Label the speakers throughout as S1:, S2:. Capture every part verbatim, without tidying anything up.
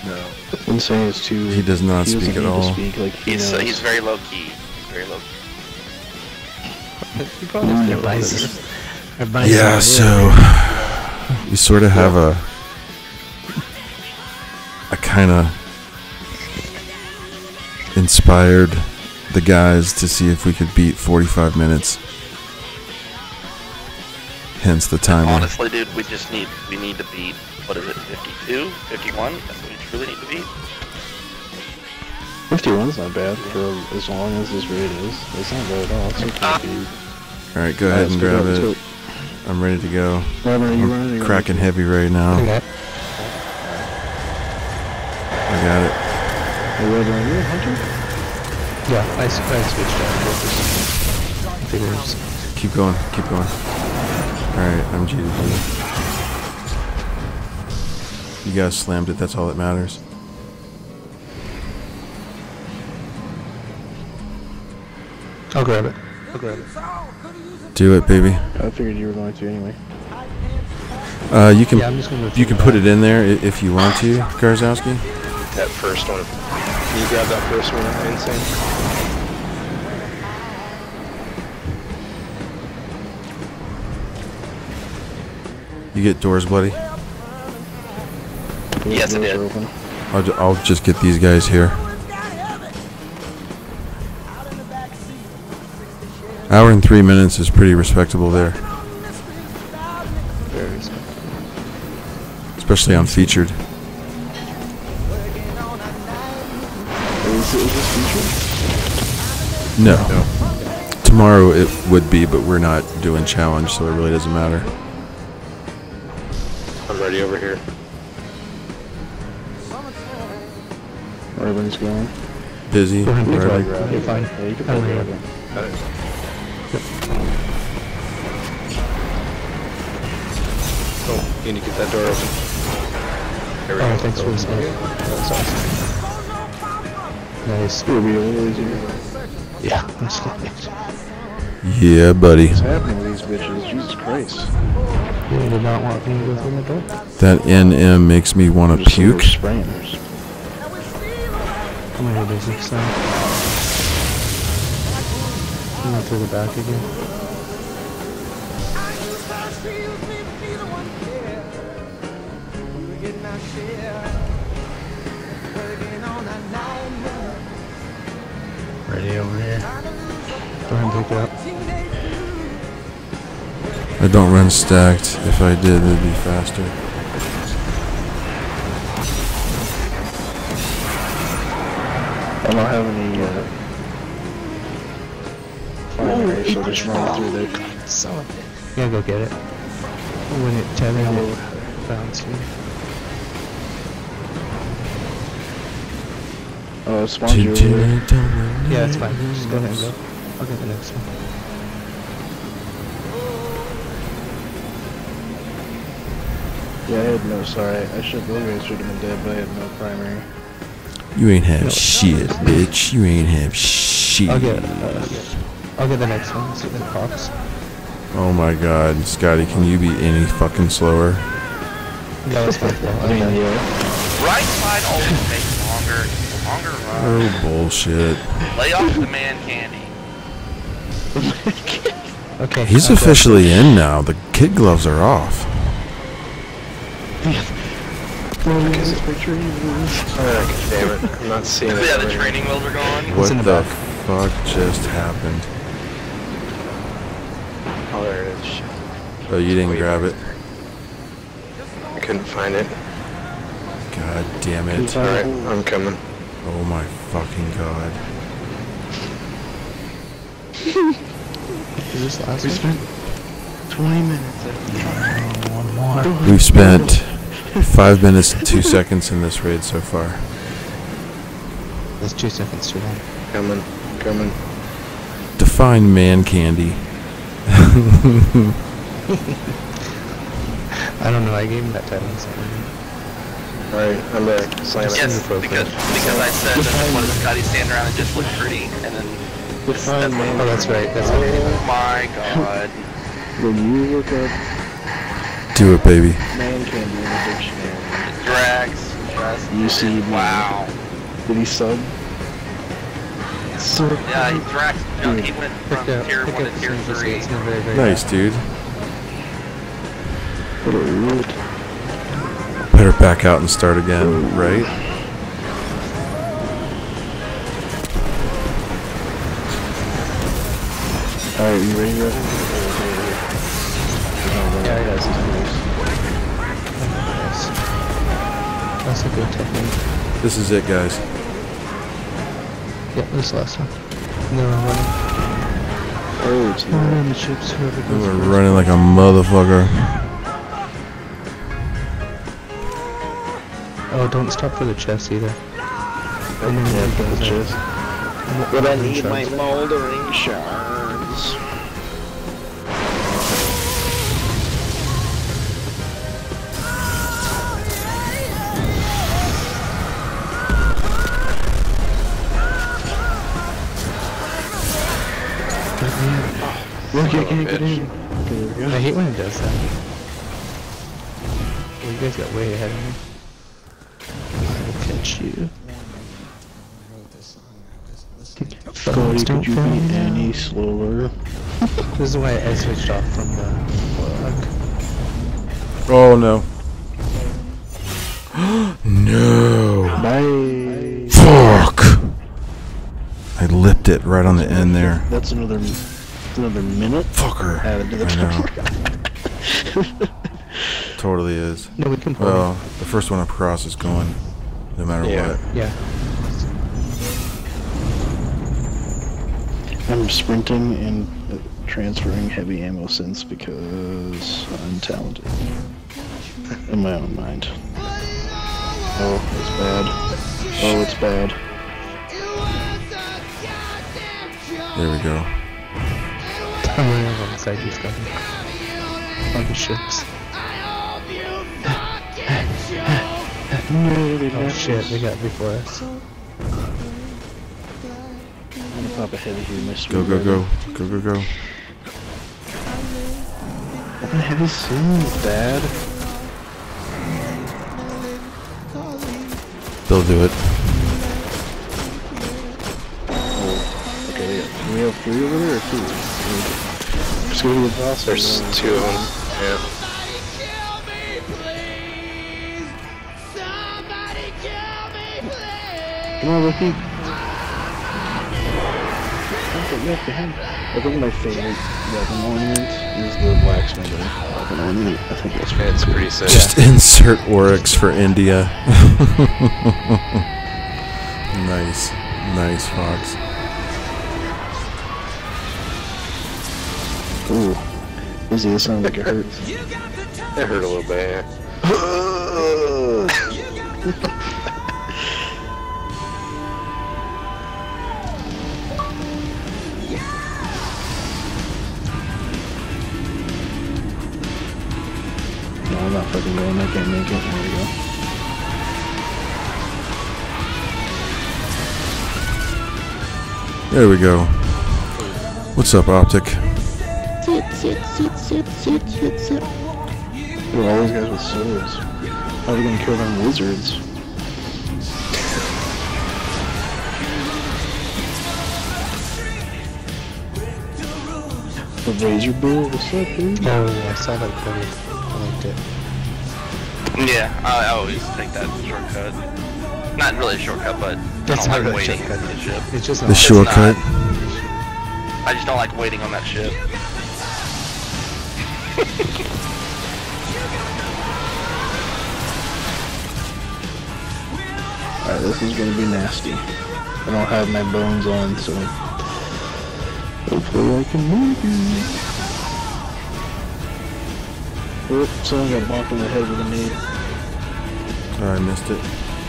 S1: No. Insane is too.
S2: He does not
S1: he
S2: speak at all.
S1: Speak, like, he
S3: he's uh, he's very low key. Very low key.
S1: he probably
S4: No,
S1: knows
S4: advice.
S1: it.
S2: Yeah, so we sort of have a a kind of inspired the guys to see if we could beat forty-five minutes. Hence the timer.
S3: Honestly, dude, we just need we need to beat, what is it, fifty-two, fifty-one? That's what we truly need to beat.
S1: fifty-one's not bad for as long as this raid is. It's not bad at all. It's okay.
S3: Ah.
S2: All right, go ahead and grab it. I'm ready to go. I'm cracking heavy right now.
S4: Okay.
S2: I got it.
S1: Hey, Rover, are you a hunter?
S4: Yeah, I, I switched out figures.
S2: Keep going, keep going. Alright, I'm G to G. You guys slammed it, that's all that matters.
S4: I'll grab it. I'll grab it.
S2: Do it, baby.
S1: I figured you were going to anyway.
S2: Uh, you can
S4: Yeah, I'm just gonna
S2: you can put it in there i- if you want to, Garzowski.
S5: That first one. Can you grab that first one, Insane?
S2: You get doors, buddy.
S3: Yes, it did.
S2: I'll, ju I'll just get these guys here. Hour and three minutes is pretty respectable there.
S1: Very respectful.
S2: Especially on featured.
S1: Is, is this featured?
S2: No. Tomorrow it would be, but we're not doing challenge, so it really doesn't matter.
S5: I'm ready over here.
S1: Where everybody's going?
S2: Busy.
S4: Go ahead and
S2: Wherever.
S4: grab it. You're fine.
S1: Yeah, you can
S4: I'm
S1: probably
S4: here.
S1: grab it.
S5: Got it. Oh, you need to get that door open. There we
S4: Oh,
S5: go.
S4: thanks for the smoke. That's awesome. Nice.
S1: It'll be a little easier.
S4: Yeah. That's good.
S2: Yeah, buddy.
S1: What's happening with these bitches? Jesus Christ.
S4: You did not want me to go through the door?
S2: That N M makes me want to
S1: Just
S2: puke.
S1: spraying.
S4: Come here, basic son. I'm going through the back again. Ready over here. Go ahead and pick it up.
S2: I don't run stacked. If I did, it'd be faster.
S1: I don't have any, uh... fire, so just run through there.
S4: Son of a bitch. You gotta go get it. When it tether will bounce you.
S1: Oh, it spawns you over there.
S4: Yeah, it's fine. Just go ahead and go. I'll get the next one.
S1: Yeah, I had no, sorry. I should, those guys should have been dead, but I had no primary.
S2: You ain't have
S4: No.
S2: shit, bitch. You ain't have shit.
S4: I'll get, uh, I'll get the next one. See if it pops.
S2: Oh my god, Scotty, can you be any fucking slower?
S4: Yeah, that's fine.
S1: I mean, yeah.
S3: Right side always takes longer. Longer run.
S2: Oh, bullshit.
S3: Lay off the man candy.
S4: Okay.
S2: He's
S4: I'll go.
S2: officially in now. The kid gloves are off.
S1: Look at this picture.
S5: Oh, damn it. I'm not seeing it.
S3: Yeah, the
S5: over here.
S3: training wheels are gone.
S2: What
S4: in
S2: the,
S4: the back.
S2: fuck just happened?
S5: Oh, there it is. Shit.
S2: Oh, you didn't grab it?
S5: I couldn't find it.
S2: God damn it.
S5: Alright, I'm coming.
S2: Oh my fucking god.
S4: Is this last
S1: We
S4: one?
S1: spent twenty minutes.
S4: Oh, one more.
S2: We've spent five minutes and two seconds in this raid so far.
S4: That's two seconds too long.
S5: Coming. Coming.
S2: Define man candy.
S4: I don't know. I gave him that title. So
S5: Alright, I'm back. Slam it.
S3: Yes, because, because I said that I wanted Scotty stand around and just look pretty, and then this, that's what
S4: oh, that's right. That's
S3: Oh
S4: right.
S3: my god.
S1: When you look up
S2: Do it, baby.
S1: man candy in the dictionary,
S3: Drags, rest.
S1: You see,
S3: Wow.
S1: Did he sub? So
S3: Yeah, he dragged. You know, he went from
S4: Pick up,
S3: tier
S4: pick
S3: one
S4: up
S3: to tier
S4: some
S3: three.
S4: it's not very, very
S2: Nice,
S4: bad.
S2: dude.
S1: what a rude.
S2: Better back out and start again, right?
S1: Alright, you ready, Russ?
S4: Yeah, yeah, this is nice. That's a good technique.
S2: This is it, guys.
S4: Yeah, this last one. No, I'm running.
S1: Oh, it's
S4: Running
S1: not.
S4: on the chips, whoever goes
S2: We're
S4: first.
S2: running like a motherfucker.
S4: Oh, don't stop for the chest either. And then
S1: Yeah,
S4: it
S1: for the
S4: goes
S1: chest.
S4: up.
S1: But I
S4: And then
S1: need my
S4: shards.
S1: moldering shards. Look, I can't get in. Okay, there we go.
S4: I hate when it does that. Well, you guys got way ahead of me. I'll catch you.
S1: Cody,
S4: Don't
S1: could you
S4: fail
S1: be
S4: me now.
S1: any slower?
S4: This is why I switched off from the vlog.
S2: Oh no. No.
S1: Bye.
S2: Fuck. I lipped it right on the end there.
S1: That's another, that's another minute
S2: Fucker.
S1: added to the
S2: I know.
S1: timer.
S2: Totally is.
S4: No, we can play.
S2: Well, the first one across is going, no matter
S5: Yeah.
S2: what.
S4: Yeah.
S1: I'm sprinting and uh, transferring heavy ammo sense because I'm talented. In my own mind. Oh, it's bad. Oh, it's bad.
S2: There we go.
S4: I'm running on the side he's coming. On the ships.
S1: No, they
S4: Oh
S1: left
S4: shit,
S1: us.
S4: they got before us.
S1: I'm gonna pop a heavy here, my sweet
S2: Go, go,
S1: brother.
S2: go. Go, go, go.
S1: Open heavy soon, bad.
S2: They'll do it.
S1: Oh, okay, yeah. Do we have three over there or two? Just go to the boss.
S5: There's two of them. Yeah.
S1: Come on, Ricky. Look behind. I think my favorite weapon ornament is the blacksmith weapon ornament. I think that's
S5: Yeah, it's pretty sick.
S2: Just insert Oryx for India. Nice. Nice, Fox.
S1: Ooh. Izzy, this sounds like it hurts.
S5: It hurt a little bit.
S1: No, I'm not fucking going. I can't make it. There we go.
S2: There we go. What's up, Optic?
S1: Sit, sit, sit, sit, sit, sit, sit. Look at all those guys with swords. How are we gonna kill them wizards? The razor bill, what's up, dude?
S4: Oh yeah, I saw that cover. I liked it.
S3: Yeah, I always take that shortcut. Not really a shortcut, but I
S4: That's
S3: don't
S4: not
S3: like
S4: really a
S3: waiting
S4: shortcut.
S3: on the ship.
S4: It's just
S2: The
S4: not-
S2: shortcut.
S3: I just don't like waiting on that ship.
S1: Alright, this is gonna be nasty. I don't have my bones on, so hopefully I can make it. Oh, someone got bonked in the head with a nade.
S2: Oh, I missed it.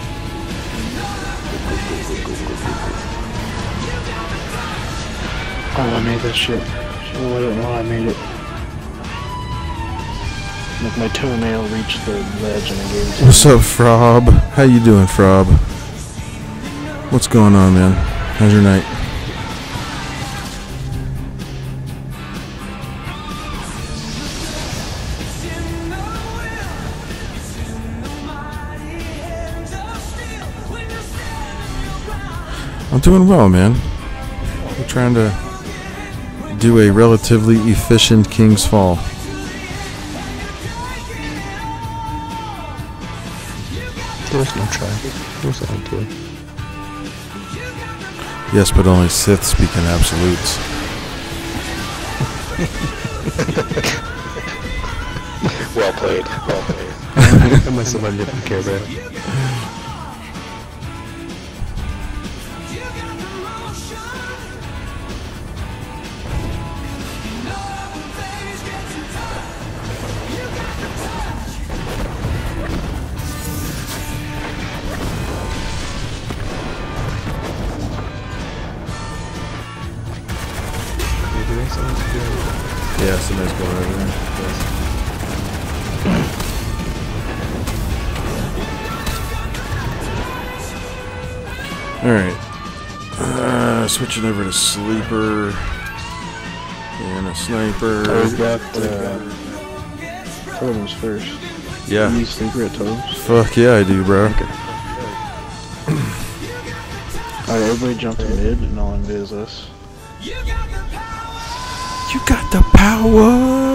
S1: Oh, I made that shit. Oh, I don't know how I made it. Like my toenail reached the ledge and I gave it to
S2: What's
S1: him.
S2: up, Frob? How you doing, Frob? What's going on, man? How's your night? I'm doing well, man. We're trying to do a relatively efficient King's Fall.
S4: There's no try. There's only two.
S2: Yes, but only Sith speak in absolutes.
S5: Well played. Well played.
S4: I must have learned different care about it.
S2: Yeah, somebody's going over there. Alright. Uh, switching over to Sleeper. And a Sniper.
S1: Oh, we got uh, Totems first.
S2: Yeah.
S1: You Sleeper at Totems?
S2: Fuck yeah, I do, bro.
S1: Okay. Alright, everybody jump to mid and I'll invis us.
S2: You got the power!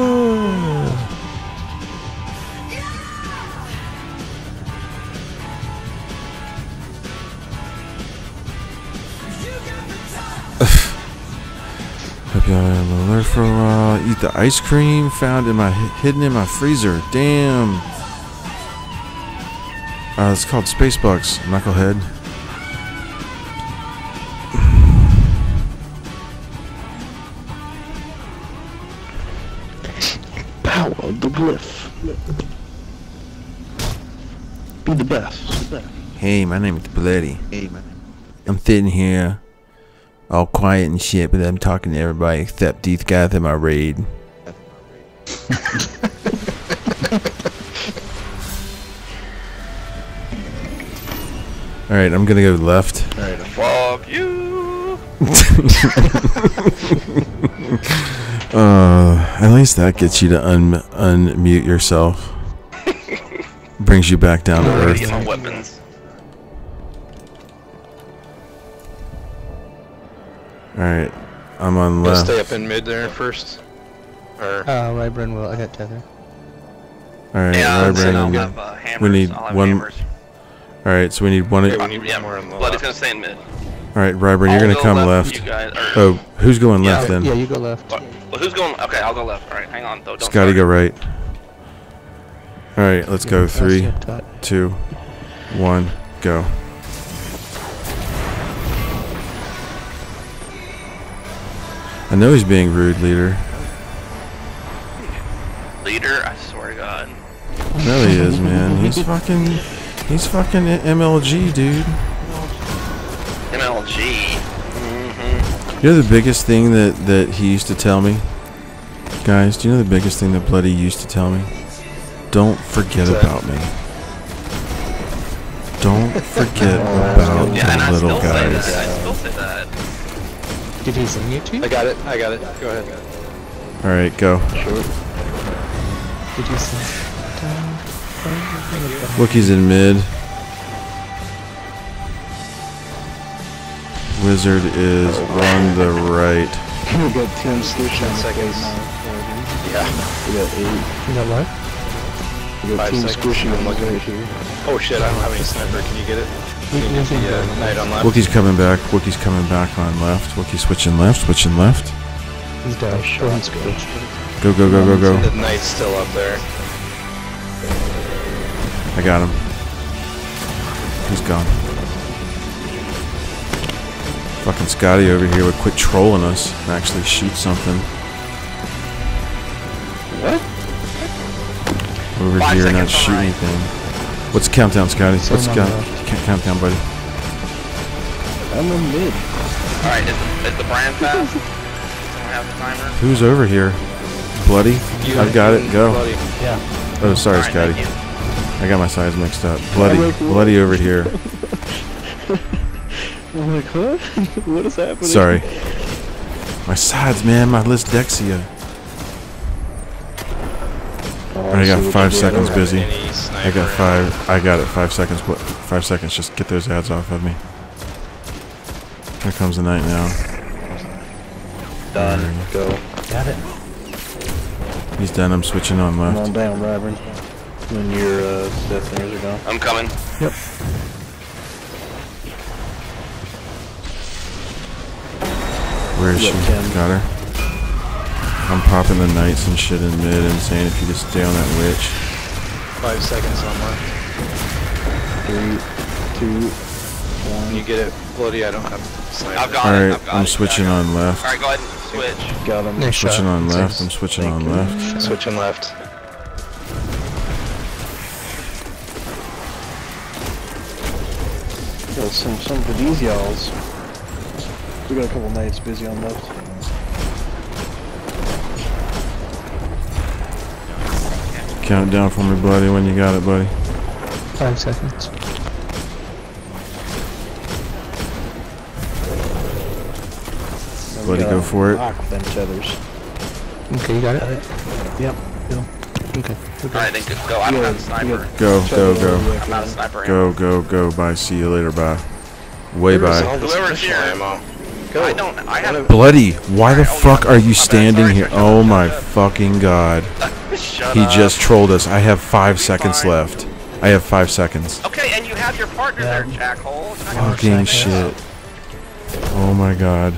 S2: Hope y'all have an alert for a while. Eat the ice cream found in my hidden in my freezer. Damn. Uh, it's called Space Bucks, knucklehead.
S1: Power of the glyph. Be the best.
S2: Hey, my name is Bloody. Hey, man. I'm sitting here, all quiet and shit, but I'm talking to everybody except these guys in my raid. Alright, I'm gonna go left.
S3: Alright, fuck you.
S2: uh, at least that gets you to un unmute yourself. Brings you back down to earth.
S3: Get my weapons.
S2: Alright, I'm on
S5: You'll
S2: left.
S5: stay up in mid there first. Or
S4: Uh, Rybron will. I got tether.
S2: Alright,
S3: Yeah,
S2: right,
S3: I'll
S2: Brandon.
S3: have uh, hammers.
S2: We need
S3: I'll have
S2: one-
S3: hammers.
S2: Alright, so we need one.
S5: Okay, we
S2: Alright,
S5: need
S3: Yeah,
S5: one more on the
S3: Bloody's
S5: left.
S3: gonna stay in mid.
S2: Rybron, you're
S3: I'll
S2: gonna
S3: go
S2: come
S3: left.
S2: left.
S3: You guys, or,
S2: Oh, who's going
S3: Yeah.
S2: left then?
S4: Yeah, you go left.
S3: Well, who's going? Okay, I'll go left. All right, hang on though. Don't
S2: Scotty,
S3: start.
S2: go right. Alright, let's go.
S4: Yeah,
S2: Three,
S4: that's your tot.
S2: two, one, go. I know he's being rude, leader.
S3: Leader, I swear to God.
S2: I know he is, man. He's fucking, he's fucking M L G, dude.
S3: M L G. Mm-hmm.
S2: You know the biggest thing that, that he used to tell me? Guys, do you know the biggest thing that Bloody used to tell me? Don't forget
S5: What's that?
S2: about me. Don't forget about
S3: Yeah, and
S2: the
S3: I
S2: little
S3: still say
S2: guys.
S3: that. I still say that.
S4: Did he sing it to you?
S5: I got it. I got it. Go ahead.
S2: Alright, go.
S4: Did you sing?
S2: Wookiee's in mid. Wizard is on the right.
S1: We got ten squishy
S5: Ten seconds.
S1: Yeah. We got eight.
S4: You got what?
S1: We got
S5: Five
S1: ten
S5: seconds.
S1: squishy
S5: I'm
S1: ones
S5: looking.
S1: right here.
S5: Oh shit, I don't have any sniper. Can you get it?
S4: You
S5: Can
S4: can
S5: you
S4: use
S5: get the
S4: it.
S5: uh, knight on left?
S2: Wookiee's coming back. Wookiee's coming back on left. Wookiee's switching left. Switching left.
S4: He's down. Go ahead, Scrooge.
S2: Go, go, go, go, go.
S5: The knight's still up there.
S2: I got him. He's gone. Fucking Scotty over here would quit trolling us and actually shoot something.
S5: What?
S2: Over
S3: Five
S2: here, not
S3: seconds
S2: shoot
S3: on right.
S2: anything. What's the countdown, Scotty?
S4: Same
S2: What's the
S4: on
S2: count-
S4: left.
S2: ca- countdown, buddy?
S1: I'm in mid.
S3: All right, is the, is the Brian fast? Someone have the timer?
S2: Who's over here? Bloody?
S5: You
S2: I've got it. Go.
S5: Bloody.
S4: Yeah.
S2: Oh, sorry,
S3: All right,
S2: Scotty.
S3: thank you.
S2: I got my sides mixed up. Bloody.
S1: like, what?
S2: Bloody over here.
S1: I'm like, huh? What is happening?
S2: Sorry. My sides, man. My Lysdexia.
S1: Oh,
S2: I got
S1: see what
S2: five
S1: you did.
S2: seconds
S5: I don't have
S2: busy.
S5: any sniper
S2: I got
S5: in
S2: five. I got it. Five seconds. What? Five seconds. Just get those ads off of me. Here comes the knight now.
S5: Done. Go.
S4: Got it.
S2: He's done. I'm switching on
S1: Come on
S2: left.
S1: down, Ryburn. When your uh, death thingers are gone.
S3: I'm coming.
S4: Yep.
S2: Where is she?
S1: Yep, ten.
S2: Got her. I'm popping the knights and shit in mid and saying if you just stay on that witch.
S5: Five seconds on left.
S1: Three, two, one.
S5: When you get it bloody, I don't have sniper.
S3: I've got it.
S2: Alright,
S3: I've got
S2: I'm
S3: it.
S2: switching on left.
S3: Alright, go ahead and switch.
S1: Got him.
S4: Nice
S2: Switching
S4: shot.
S2: on left.
S4: Thanks.
S2: I'm switching
S1: Thank
S2: on
S1: you.
S2: left.
S5: Switching left.
S1: Got some, some for these y'alls. We got a couple knights busy on left.
S2: Count down for me, buddy, when you got it, buddy.
S4: Five seconds.
S1: Now we
S2: Buddy,
S1: got
S2: go for it.
S1: lock them tethers.
S4: Okay, you got it?
S1: Yep. Go.
S4: Okay.
S3: Alright, then go. go. I don't
S1: Yeah,
S3: have a sniper.
S2: Go, go, go.
S3: I'm not a sniper.
S2: Go, go, go. Bye. See you later. Bye. Way
S5: Where's
S2: bye.
S5: all this
S3: Whoever's
S5: pistol
S3: here.
S5: ammo? Go.
S3: I don't. I have.
S2: Bloody, why the
S3: Alright, oh,
S2: fuck
S3: yeah.
S2: are
S3: My
S2: you
S3: bad,
S2: standing
S3: sorry,
S2: here?
S3: sorry,
S2: Oh
S3: sorry,
S2: my
S3: sorry.
S2: fucking god.
S3: Shut
S2: He
S3: up.
S2: just trolled us. I have five seconds
S3: fine.
S2: left. I have five seconds.
S3: Okay, and you have your partner there, jackhole. It's not gonna work
S2: Fucking
S3: like
S2: shit.
S3: that.
S2: Oh my god.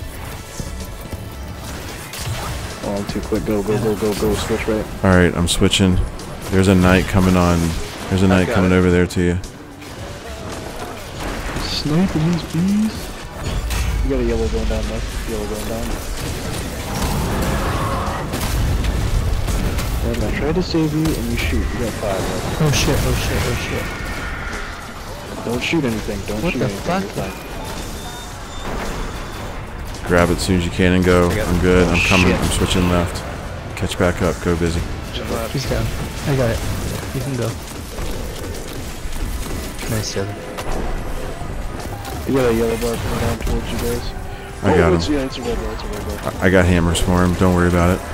S1: Oh, I'm too quick. Go, go, go, go, go. Switch right.
S2: Alright, I'm switching. There's a knight coming on. There's a knight
S5: got
S2: coming
S5: it.
S2: over there to you.
S1: Sniping these bees. You got a yellow going down left. Yellow going down. Right, I tried to save you and you shoot. You got five left.
S4: Oh shit, oh shit, oh shit.
S1: Don't shoot anything. Don't
S4: What
S1: shoot
S4: the
S1: anything.
S4: fuck?
S1: You're fine.
S2: Grab it as soon as you can and go. I'm good. I'm coming.
S1: Shit.
S2: I'm switching left. Catch back up. Go busy.
S5: Switching left.
S4: He's down. I got it. You can go. Nice, Devin.
S1: You got a yellow bar coming down towards you guys.
S2: I
S1: oh,
S2: got
S1: it's,
S2: him.
S1: Yeah, it's a red bar. It's a red bar.
S2: I I got hammers for him. Don't worry about it.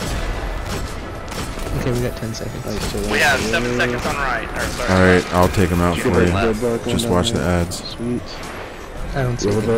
S4: Okay, we got ten seconds.
S1: Nice, so
S3: We
S1: that's
S3: have
S1: the
S3: seven
S1: yellow.
S3: seconds on right. Or, sorry.
S2: Alright, I'll take him out
S1: You
S2: for
S1: got a
S2: you.
S1: red bar going
S2: Just
S1: down
S2: watch the
S1: there.
S2: ads.
S1: Sweet.
S4: I don't see
S1: Yellow
S4: it.
S1: bar.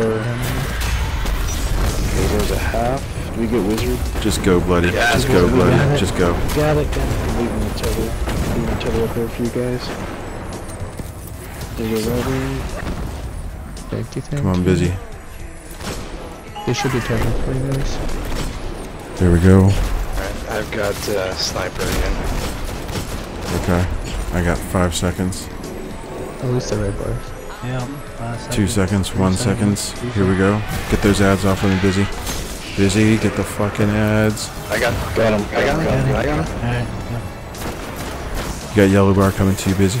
S1: Okay, there's a half. Do we get wizard?
S2: Just go, bloody.
S3: Yeah,
S2: Just
S3: we
S2: go,
S1: got
S2: bloody.
S1: it.
S2: Just go.
S1: Got it, got it. I'm leaving the tether. Leaving the tether up there for you guys. There you go, Robert.
S4: Thank you, thank
S2: Come on,
S4: you.
S2: busy.
S4: They should be turning for you guys.
S2: There we go.
S5: Alright, I've got uh, sniper again.
S2: Okay. I got five seconds.
S4: At least the red bars.
S2: Two seconds. One seconds. Here we go. Get those ads off of me, busy. Busy. Get the fucking ads.
S5: I got,
S1: Got him.
S5: I got him. I got him.
S2: You got yellow bar coming to you, busy.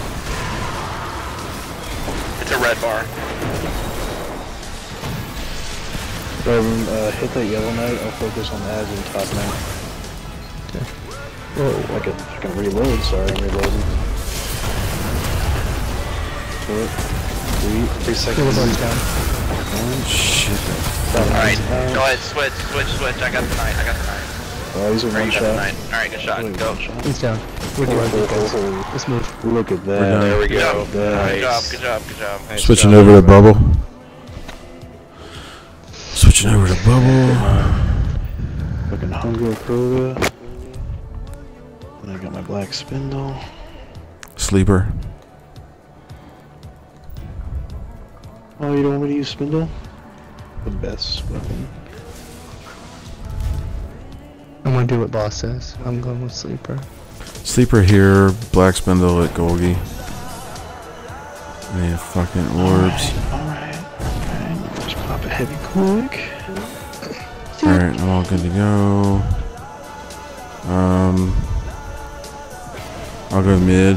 S3: It's a red bar.
S1: Robert, uh, hit that yellow knight. I'll focus on the ads and top knight.
S4: Okay.
S1: Whoa, I can, I can reload. Sorry, I'm reloading. Four, three,
S5: Three
S4: Yellow
S5: seconds.
S4: bar's down.
S1: one.
S2: Shit.
S3: Alright, go ahead, switch, switch, switch. I got the knight. I got the knight.
S1: Oh, he's a
S3: Alright,
S1: one
S3: you got the
S1: shot.
S3: knight. Alright, good shot.
S1: Really
S3: Go.
S1: one shot.
S4: He's down. We're doing
S1: Oh,
S4: it, guys.
S1: oh, oh.
S4: Let's move.
S1: Look at
S2: done.
S1: that.
S5: There we
S3: Good
S5: go.
S3: job. Good
S5: Nice.
S3: job, good job, good job.
S5: Nice
S2: Switching
S5: job.
S2: over to bubble. Switching over to bubble.
S1: Fucking Hunger Crota. And I got my black spindle.
S2: Sleeper.
S1: Oh, you don't want me to use spindle? The best weapon.
S4: I'm gonna do what boss says. I'm going with sleeper.
S2: Sleeper here. Black spindle at Golgi. They have fucking orbs.
S1: Alright, alright. Just pop a heavy quick.
S2: Alright, I'm all good to go. Um, I'll go mid.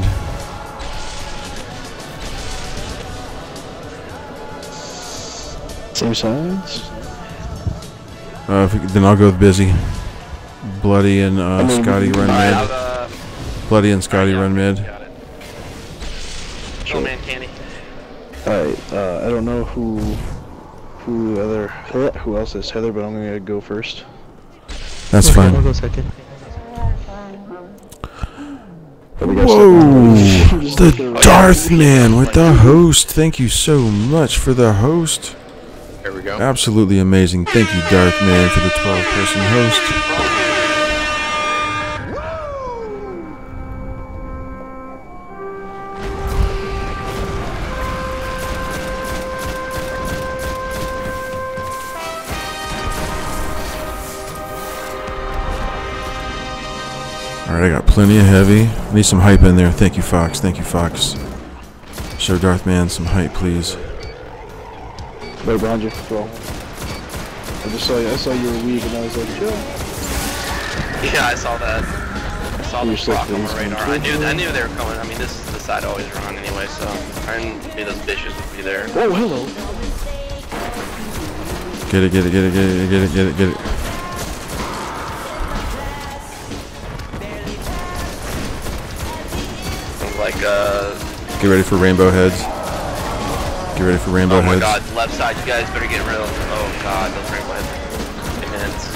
S1: Same sides?
S2: Uh, if we, then I'll go with busy. Bloody and uh,
S1: mean,
S2: Scotty run
S3: Alright, I'll,
S2: mid.
S3: uh...
S2: Bloody and Scotty
S3: alright,
S2: run
S3: yeah,
S2: mid.
S3: got it. Oh man, Candy.
S1: Alright, uh, I don't know who, who other, who else is Heather, but I'm gonna go first.
S2: That's
S4: Okay, I'll
S2: fine.
S4: go second.
S1: But we got
S2: Whoa!
S1: some-
S2: The Darth Man with the host. Thank you so much for the host.
S5: There we go.
S2: Absolutely amazing. Thank you, Darth Man, for the twelve person host. Alright, I got plenty of heavy. I need some hype in there. Thank you, Fox. Thank you, Fox. Show Darth Man some hype, please.
S1: Right behind you, bro. I just saw you. I saw you were weak, and I was like, chill.
S3: Yeah, I saw that. I saw the
S1: You're
S3: rock on my
S1: sick,
S3: radar. I knew, I knew they were coming. I mean, this is the side I always run anyway, so I knew those bitches would be there.
S1: Oh, hello.
S2: Get it, get it, get it, get it, get it, get it, get it.
S3: Like, uh...
S2: Get ready for rainbow heads. Get ready for rainbow
S3: oh my
S2: heads.
S3: god, left side, you guys better get real. Oh god, those rainbow heads. Immense.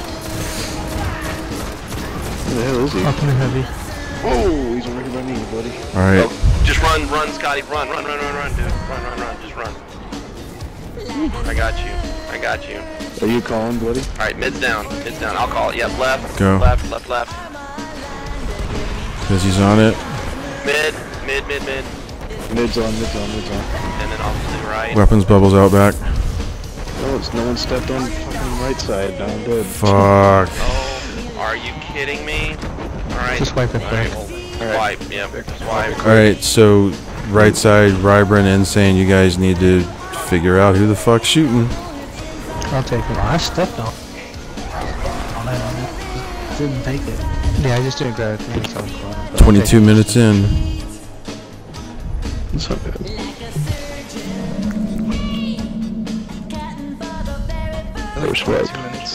S1: Where the hell is he?
S4: Up in the heavy.
S1: Oh, he's right by me, buddy.
S2: Alright.
S3: Oh, just run, run, Scotty, run, run, run, run, run, dude. Run, run, run, just run. I got you. I got you.
S1: Are you calling, buddy?
S3: Alright, mid's down. Mid's down. I'll call it. Yep, left.
S2: Go.
S3: Left, left, left.
S2: Because he's on it.
S3: Mid, mid, mid, mid.
S1: Mid's on, mid's on, mid's on.
S3: And then off to the right.
S2: Weapons bubbles out back.
S1: Oh, it's no one stepped on the fucking right side. Now I'm dead.
S2: Fuck.
S3: Oh, are you kidding me? Alright.
S4: Just wipe it
S3: Alright,
S4: quick.
S3: well, Wipe, yeah, just wipe.
S2: Alright, so right side, Rybran, Insane, you guys need to figure out who the fuck's shooting.
S4: I'll take it.
S6: I stepped on on it. On it. Just didn't take it.
S4: Yeah, I just didn't grab it. It's all cool, but I'll
S2: twenty-two
S4: take it.
S2: minutes in.
S1: It's not bad.
S5: Another
S1: First
S5: twenty-two
S1: wipe.
S5: minutes.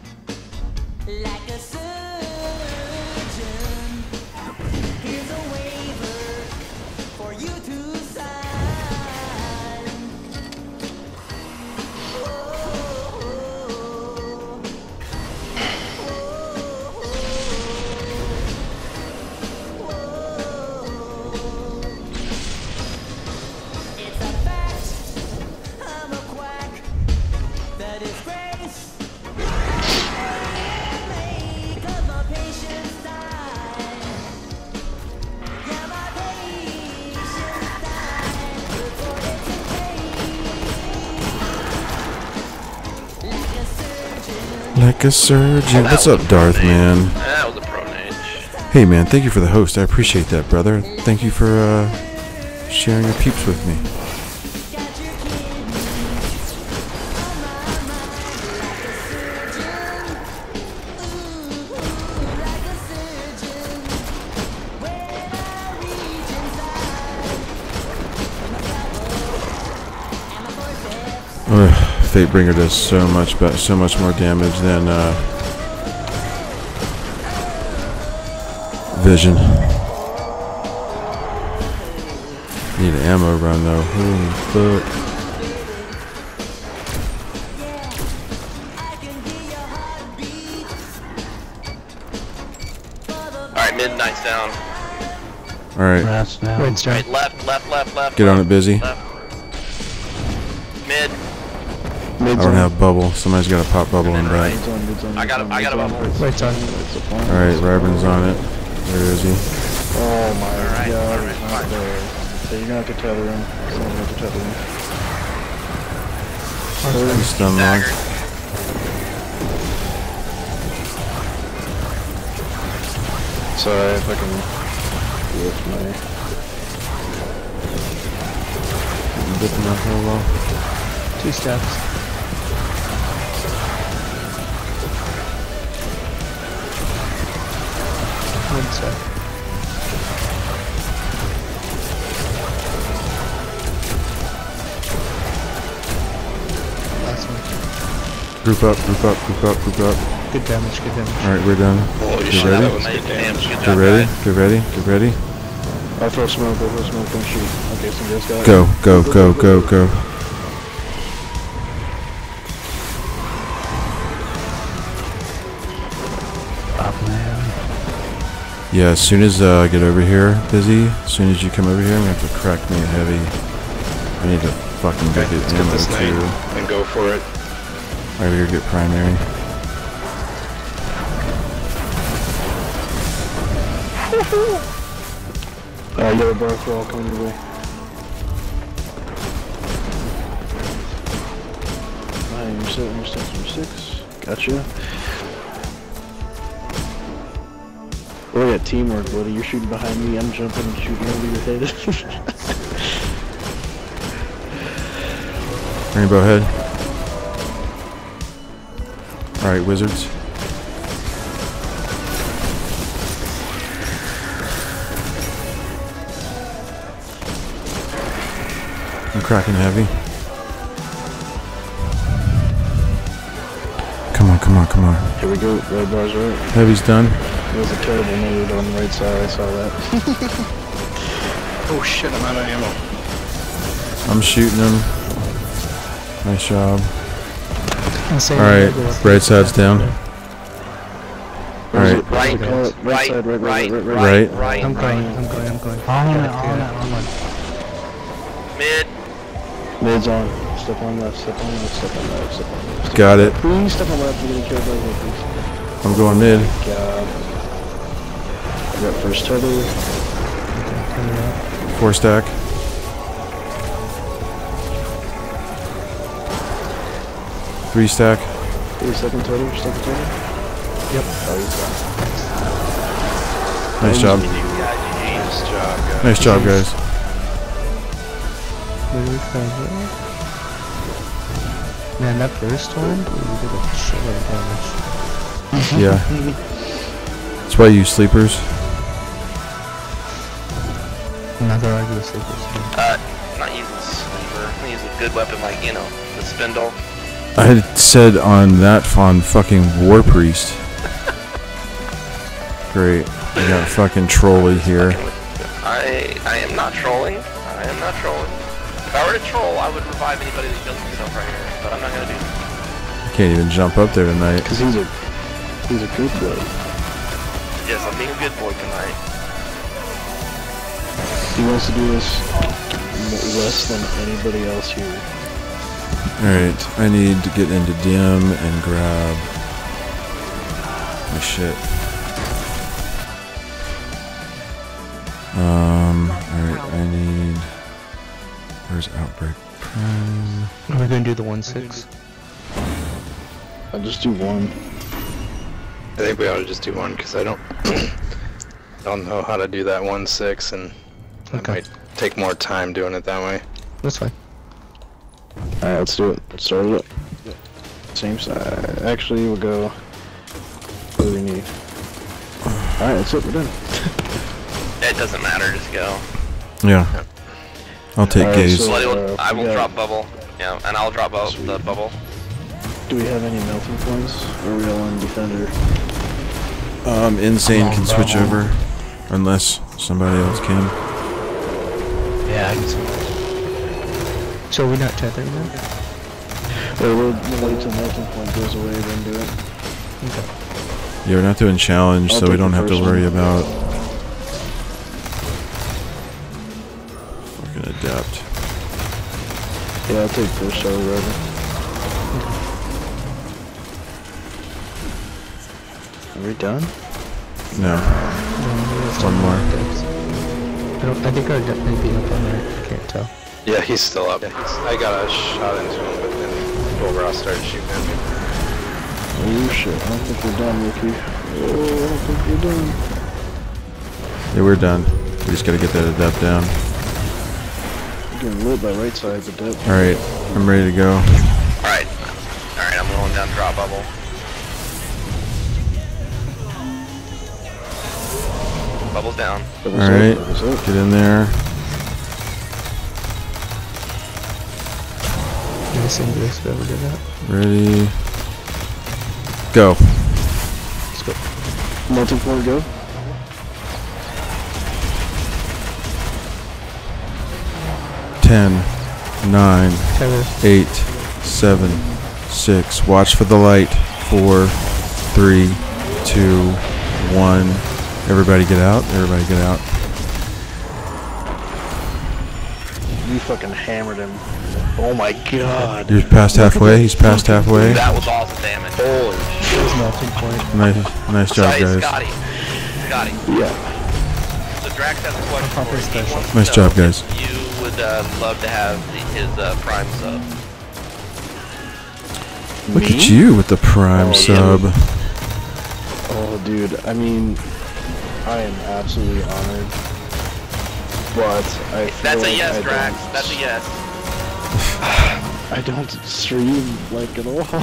S2: Like a surgeon.
S3: Oh, that
S2: What's
S3: was
S2: up,
S3: a
S2: Darth
S3: pro
S2: Man?
S3: nade. That was a pro nade.
S2: Hey, man, thank you for the host. I appreciate that, brother. Thank you for uh, sharing your peeps with me. Ugh, Fatebringer does so much, but so much more damage than uh, Vision. Need an ammo run though. Holy fuck!
S3: All right, midnight's down.
S2: All right,
S6: That's now.
S4: Wait, start.
S3: Right, left, left, left, left.
S2: get on it, busy.
S3: Left. Mid.
S2: I don't have bubble. Somebody's got to pop bubble in back.
S1: Mid's on, mid's on,
S3: I got
S1: mid's
S3: a-
S1: on,
S3: I got a
S1: mid's
S3: bubble.
S1: on.
S4: Wait, son.
S1: It's a plan.
S2: All right, Rybran's on it. Where is he?
S1: Oh my
S3: Alright,
S1: god,
S3: alright,
S1: he's not
S3: fine.
S1: there. So you're gonna have to tether him. Someone's gonna have to tether him.
S2: He's stun locked.
S3: Staggered.
S1: Sorry if I can lift my...
S2: I'm dipping that hole low.
S4: Two steps. One step. Last one.
S2: Group up, group up, group up, group up.
S4: Good damage, good damage.
S2: All right, we're done.
S5: Holy
S2: Get
S5: shit,
S2: ready?
S5: that was
S3: Nice
S5: good damage.
S3: Good
S2: Get
S3: job,
S2: ready,
S3: guys.
S2: get ready, get ready.
S1: I throw smoke, I throw smoke, don't shoot. Okay, somebody's got it.
S2: Go, go, go, go, go.
S6: Stop now.
S2: Yeah, as soon as uh, I get over here, Busy, as soon as you come over here, I'm gonna have to crack me a heavy. I need to fucking go
S5: Okay,
S2: get
S5: let's get
S2: ammo
S5: this knight
S2: too.
S5: and go for it.
S2: Alright, we gotta get primary.
S1: Uh, yellow bar for all coming your way. Nine, you're seven, you're six, you're six. Gotcha. Oh, yeah, teamwork, buddy. You're shooting behind me, I'm jumping and shooting over your head.
S2: Rainbow head. Alright, wizards. I'm cracking heavy. Come on, come on, come on.
S1: Here we go, red bar's right.
S2: Heavy's done.
S1: It was a terrible nade on the right side, I saw that.
S5: Oh shit, I'm out of ammo.
S2: I'm shooting him. Nice job.
S4: Alright,
S2: Alright, right side's down. Alright,
S3: Right,
S1: Right,
S3: right,
S1: side, right, right, right, right,
S2: right.
S3: right.
S4: I'm going, I'm going, I'm going.
S6: All on it, all on it, all on it.
S3: Mid.
S1: Mid's on. Step on left, step on left, step on left, step on left.
S2: got it.
S1: Please step on left, you're getting killed by the please.
S2: I'm going mid.
S1: God. I got first tether.
S2: Four stack. Three stack.
S1: Three second tether, second tether.
S4: Yep.
S1: Oh, he's gone.
S2: Nice job.
S5: Nice job, guys.
S2: Nice job, guys.
S4: Where do we cover? Man, that first one, we did a shitload of damage.
S2: Yeah. That's why you use sleepers.
S4: Another argument sleepers.
S3: Uh, not using sleeper. I'm using a good weapon like, you know, the spindle.
S2: I had said on that on fucking War Priest. Great. We got fucking trolley here.
S3: I I am not trolling. I am not trolling. If I were to troll, I would revive anybody that kills himself right here. But I'm not gonna do that.
S2: Can't even jump up there tonight.
S1: Cause he's a, he's a good boy.
S3: Yes, I'm being a good boy tonight.
S1: He wants to do this less than anybody else here.
S2: Alright, I need to get into D M and grab my shit. Um, alright, I need... Where's Outbreak Prime?
S4: We're gonna do the one six.
S1: I'll just do one.
S5: I think we ought to just do one because I don't don't know how to do that one six, and
S4: Okay.
S5: I might take more time doing it that way.
S4: That's fine.
S1: Alright, let's do it. Let's start it. Same side. Actually, we'll go. What do we need? Alright, that's it. We're done.
S3: It doesn't matter. Just go.
S2: Yeah. I'll take
S1: Alright,
S2: gaze.
S1: so-
S3: Bloody will,
S1: uh,
S3: I will
S1: yeah.
S3: drop bubble. Yeah, and I'll drop bu
S1: Sweet.
S3: the bubble.
S1: Do we have any melting points? Or are we all on defender?
S2: Um, Insane can switch over. Unless somebody else can.
S6: Yeah, I can see.
S4: So we're not tethering now?
S1: Or we'll, we'll wait till melting point goes away, then do it.
S4: Okay.
S2: Yeah, we're not doing challenge,
S1: I'll
S2: so we
S1: take
S2: don't
S1: the
S2: have to
S1: first
S2: worry
S1: one.
S2: about fucking adept.
S1: Yeah, I'll take first shot whatever. Are we done?
S2: No. One more.
S4: I, don't, I think our depth may be up on right. I can't tell.
S5: Yeah, he's still up. He's, I got a shot into him, but then Golgroth started shooting at me.
S1: Oh shit, I don't think we're done, Ricky. Oh, I don't think we're done.
S2: Yeah, we're done. We just gotta get that adept down.
S1: We're getting lit by right side, but that...
S2: Alright, I'm ready to go.
S3: Alright. Alright, I'm going down drop bubble. Bubble's down.
S2: Alright, get in there.
S4: Missing this, but we did that.
S2: Ready. Go.
S4: Let's go.
S1: Melting point, go.
S2: Ten, nine,
S4: Tether.
S2: eight, seven, six. Watch for the light. Four, three, two, one. Everybody get out. Everybody get out.
S1: you fucking hammered him. Oh my god.
S2: He's past halfway. He's past halfway.
S3: That was awesome damage.
S1: Holy
S6: There's melting point.
S2: Nice, nice job,
S3: Sorry,
S2: guys.
S3: Scotty. Scotty.
S1: Yeah.
S3: So Drax has a question for you. He wants to
S2: Nice
S3: know
S2: job, guys.
S3: if you would uh, love to have the, his uh, Prime sub.
S2: Look
S1: Me?
S2: at you with the Prime
S1: Oh,
S2: sub.
S1: Oh, dude. I mean, I am absolutely honored. But I feel
S3: That's a
S1: like
S3: yes,
S1: I
S3: Drax.
S1: don't-
S3: That's a yes.
S1: I don't stream like at all.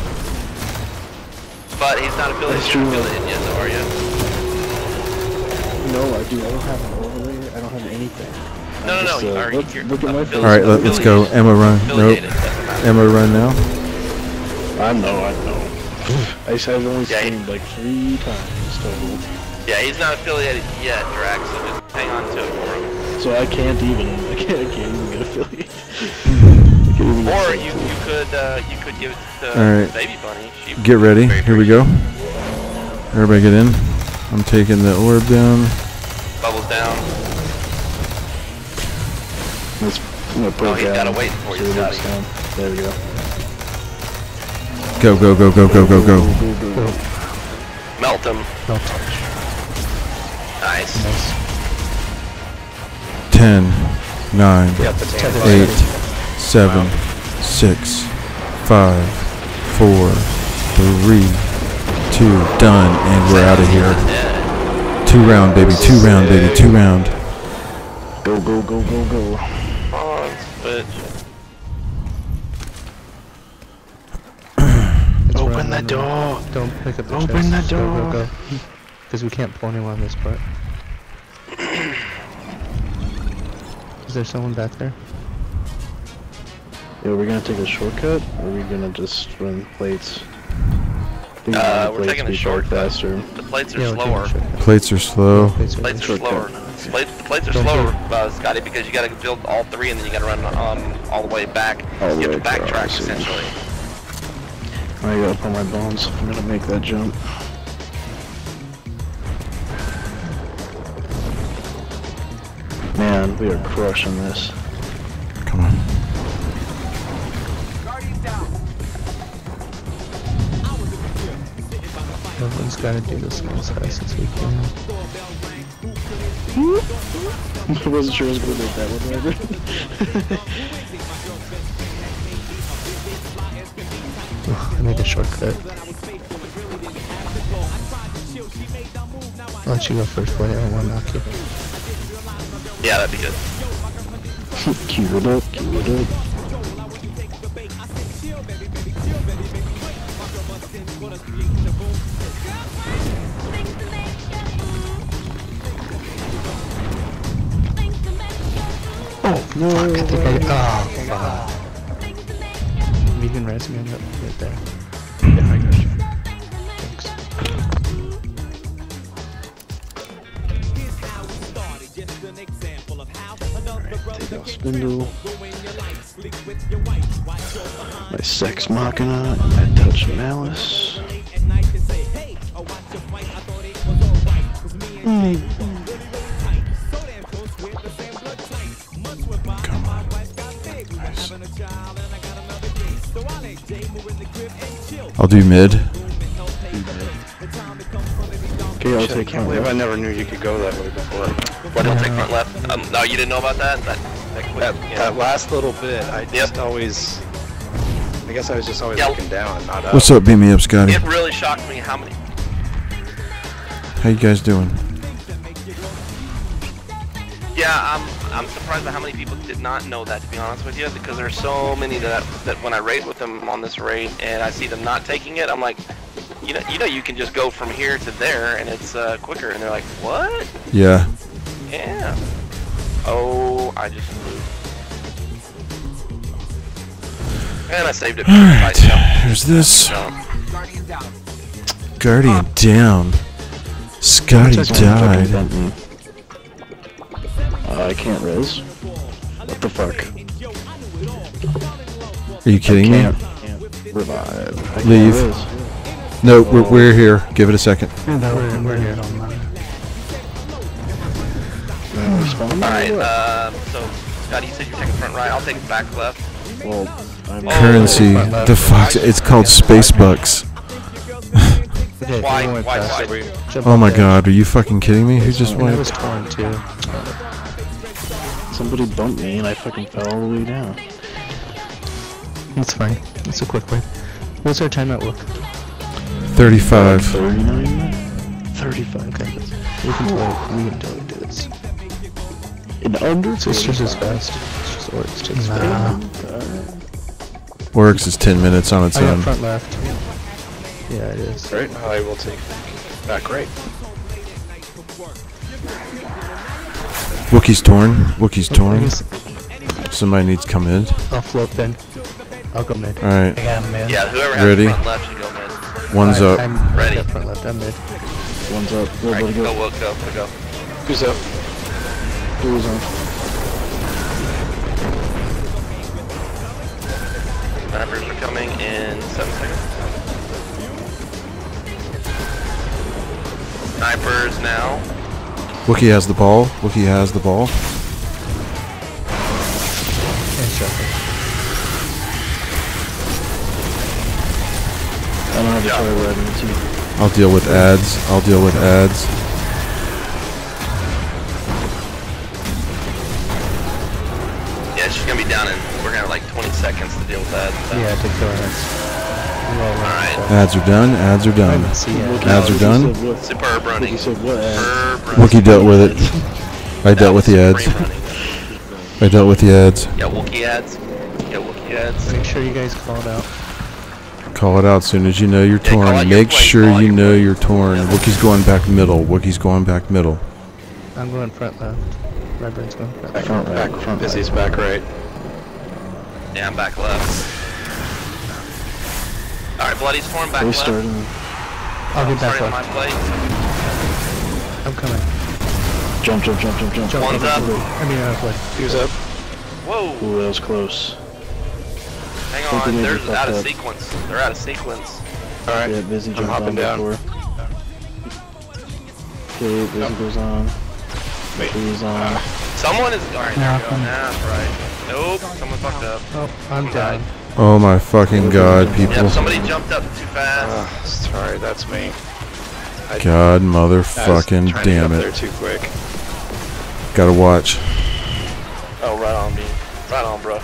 S3: But he's not affiliated.
S1: That's
S3: You're
S1: true.
S3: affiliated yet, though, are you?
S1: No, I do. I don't have an overlay. I don't have anything.
S3: No, no,
S1: I'm
S3: no.
S1: just,
S3: you
S1: uh,
S3: are,
S1: look,
S3: you're
S1: look at my face.
S2: Alright, let, let's go. Emma run. Nope.
S3: Affiliated, doesn't matter.
S2: Emma run now.
S1: I know, I know. I just have only
S3: Yeah, he-
S1: streamed like three times total.
S3: Yeah, he's not affiliated yet, Drax, so just hang on to it for him.
S1: So I can't even, I can't, I can't even get affiliated. I can't even get
S3: Or
S1: affiliated.
S3: you, you could uh, you could give it to
S2: Alright.
S3: Baby Bunny. She
S2: Get ready.
S3: very
S2: Here we go. Everybody get in. I'm taking the orb down.
S3: Bubbles down.
S1: Let's, I'm gonna put
S3: Oh,
S1: it
S3: he's
S1: down.
S3: gotta wait for you,
S1: So it looks
S3: Scotty.
S1: down. There we go.
S2: Go, go, go, go, go, go, go.
S1: Go, go, go.
S3: Melt him.
S6: No touch.
S3: Nice.
S6: Nice.
S2: Ten, nine,
S5: Got the tan.
S2: eight, seven, six, five, four, three, two, done, and we're out of here.
S3: Yeah.
S2: Two round, baby, two round, baby, two round.
S1: Go, go, go, go, go.
S3: Come on, bitch.
S6: It's
S1: Open
S6: running
S1: the
S6: on
S1: door.
S6: Don't pick up the
S1: Open
S6: chest.
S1: the
S6: Just go,
S1: door.
S6: go, go. Because we can't pull anyone on this part. Is there someone back there?
S1: Yeah, we're gonna take a shortcut, or are we gonna just run plates? I think
S3: Uh,
S1: running
S3: we're
S1: plates
S3: taking a
S1: be far
S3: shortcut.
S1: faster.
S3: The plates are
S6: Yeah, we're taking a
S3: slower.
S6: shortcut.
S2: Plates are slow.
S6: Plates are
S3: Plates are
S1: Shortcut.
S3: slower. Plates, the plates are
S6: Don't
S3: slower,
S6: take-
S3: uh, Scotty, because you gotta build all three and then you gotta run um, all the way back.
S1: All the
S3: you have
S1: way
S3: to backtrack,
S1: across, yeah.
S3: essentially.
S1: I gotta put my bones. I'm gonna make that jump. Man, we are crushing this.
S2: Come on.
S6: Everyone's gotta do this as fast as we can.
S1: I wasn't sure I was gonna make that one either.
S6: I made a shortcut. I'll let you go first, buddy. I don't want to knock you.
S3: Yeah, that'd be good.
S1: Cue it up, cue it up.
S6: Oh, no. Fuck, I think I, oh, fuck. You can res me up right there. Yeah, I got you. Thanks.
S1: Take off spindle. My sex machina and my touch malice. Mm.
S2: Come on. Nice. I'll do mid.
S1: Okay, I'll
S5: Shit, I
S1: take
S5: can't
S1: my
S5: believe I
S1: left.
S5: never knew you could go that way before.
S3: What, he'll take front left? Um, no, you didn't know about that? That, that quick,
S5: That,
S3: yeah.
S5: that last little bit, I just
S3: Yep.
S5: always... I guess I was just always
S3: Yeah.
S5: looking down, not up.
S2: What's up, beat me up, Scotty?
S3: It really shocked me how many...
S2: How you guys doing?
S3: Yeah, I'm I'm surprised by how many people did not know that, to be honest with you, because there's so many that that when I raid with them on this raid and I see them not taking it, I'm like, you know, you know, you can just go from here to there and it's uh, quicker, and they're like, what?
S2: Yeah.
S3: Yeah. Oh, I just flew. And I saved it.
S2: Alright,
S3: So,
S2: here's this.
S3: so,
S2: Guardian down. Scotty
S1: Touch my fucking
S2: died.
S1: button. Uh, I can't res. What the fuck?
S2: Are you kidding me?
S1: Can't, can't revive. I can't
S2: Leave.
S1: res.
S2: No, we're, we're here. Give it a second.
S6: We're, we're here.
S1: Uh, respawn?
S3: alright, uh, so, Scotty, you said you're taking front right. I'll take back left.
S1: Well, I'm
S2: Currency. The fuck? It's called Space Bucks.
S4: Okay,
S3: Why?
S4: everyone went
S3: Why?
S4: fast.
S3: Why?
S4: Jump
S2: Oh
S4: up
S2: my
S4: there.
S2: god, are you fucking kidding me? Who just
S4: And I
S2: went?
S4: was torn too.
S1: somebody bumped me and I fucking fell all the way down.
S4: It's fine. It's a quick one. What's our timeout look?
S2: thirty-five.
S1: thirty-nine? thirty-five.
S4: Okay. We can totally, we can totally do this.
S1: In under
S4: It's just as fast. It's just or it's takes
S1: Nah.
S2: Works is ten minutes on its
S4: I got
S2: own.
S4: front left. Yeah, it is.
S5: Right, I will take back right.
S2: Wookiee's torn. Wookiee's
S4: I
S2: torn.
S4: guess
S2: Somebody needs to come in.
S4: I'll float then. I'll go mid.
S2: Alright.
S4: I got him mid.
S3: Yeah, whoever has
S2: Ready?
S3: front left should go mid.
S2: One's
S4: I,
S2: up.
S4: I'm
S3: Ready.
S4: I got front left. I'm mid.
S1: One's up. Go,
S3: Alright,
S1: buddy,
S3: go,
S1: go.
S3: go, go, go, go.
S5: Who's up?
S1: Who's on?
S3: Snipers are coming in seven seconds. Snipers now.
S2: Wookiee has the ball. Wookiee has the ball.
S4: And Sherpas.
S1: I don't have a
S3: Yeah.
S1: toy red in the team.
S2: I'll deal with ads. I'll deal with ads.
S3: Yeah, she's gonna be down in. We're gonna have like twenty seconds to deal with that. So.
S4: Yeah, take the reds.
S3: Alright.
S2: Ads are done. Ads are
S4: I
S2: done.
S4: didn't see it.
S2: Ads are done.
S3: Superb running.
S1: You said what? Ads?
S3: Superb running.
S2: Wookiee dealt with it. I
S3: That
S2: dealt with
S3: was
S2: the ads.
S3: supreme running.
S2: I dealt with the ads.
S3: Yeah, Wookiee ads. Yeah, Wookiee ads.
S4: Make sure you guys call it out.
S2: Call it out as soon as you know you're
S3: Yeah, call out
S2: torn.
S3: your
S2: Make
S3: play,
S2: sure
S3: call out
S2: you
S3: your
S2: know
S3: play.
S2: you're torn.
S3: Yeah.
S2: Wookiee's going back middle. Wookiee's going back middle.
S4: I'm going front left. Redburn's going front
S5: Back,
S4: left.
S1: Front right,
S5: back,
S1: front
S5: Busy's
S1: right.
S5: back right.
S3: Yeah, I'm back left. Alright, Bloody's torn back
S1: They
S3: left.
S1: starting.
S4: I'll get back
S3: Starting on my
S4: left.
S3: plate.
S4: I'm coming.
S1: Jump, jump, jump, jump, jump.
S4: Jump,
S3: One's
S4: jump,
S3: up.
S4: jump. I mean, out of play.
S5: Who's up?
S3: Whoa!
S1: Ooh, that was close.
S3: Hang
S1: think we
S3: on,
S1: may
S3: they're
S1: be
S3: out of
S1: fucked up.
S3: sequence. They're out of sequence.
S5: Alright,
S1: Yeah, busy
S5: I'm
S1: jumped
S5: hopping
S1: on
S5: down.
S1: before. Okay, busy
S5: Oh.
S1: goes on.
S5: Wait.
S1: Busy's on.
S3: Someone is. Alright, there
S4: No,
S3: we go.
S4: I'm-
S3: That's right. Nope, someone fucked up.
S4: Oh, I'm down.
S2: Oh my fucking god,
S3: Yeah,
S2: people.
S3: somebody jumped up too fast.
S5: Uh, sorry, that's me. I,
S2: God
S5: I was
S2: motherfucking
S5: trying to get
S2: damn
S5: up there
S2: it.
S5: too quick.
S2: Gotta watch.
S3: Oh, right on, me. Right on, bro.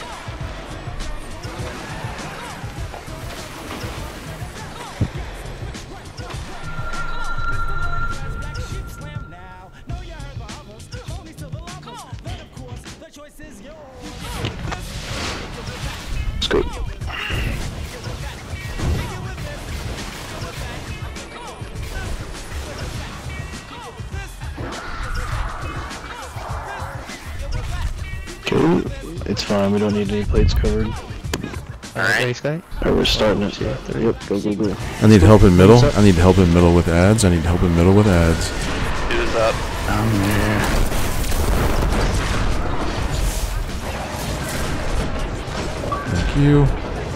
S1: Let's go. Okay, it's fine. We don't need any plates covered.
S3: Alright.
S4: Race guy?
S1: Alright, we're starting it. Yep, go, go, go.
S2: I need help in middle. I need help in middle with ads. I need help in middle with ads.
S3: Who's up?
S1: I'm there.
S2: Thank you.